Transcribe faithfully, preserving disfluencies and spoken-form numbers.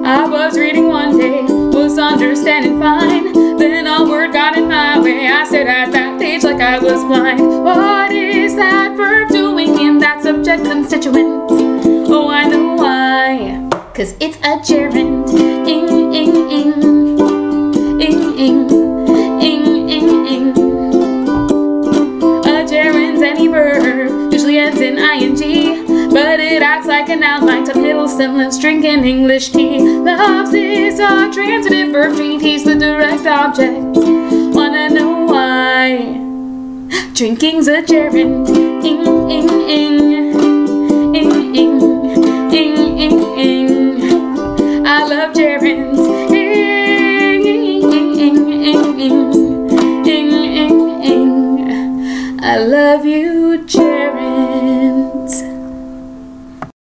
I was reading one day, was understanding fine. Then a word got in my way. I stared at that page like I was blind. What is that verb doing in that subject constituent? Oh, I know why. Cause it's a gerund. Ing, ing, ing. Ing, ing. Ing, ing, ing. A gerund's any verb, usually ends in ing, but it acts like a noun, like Tom Hiddleston lives drinking English tea. Loves is a transitive verb, drink, he's the direct object. Wanna know why? Drinking's a gerund. Ing, ing, ing. Ing, ing.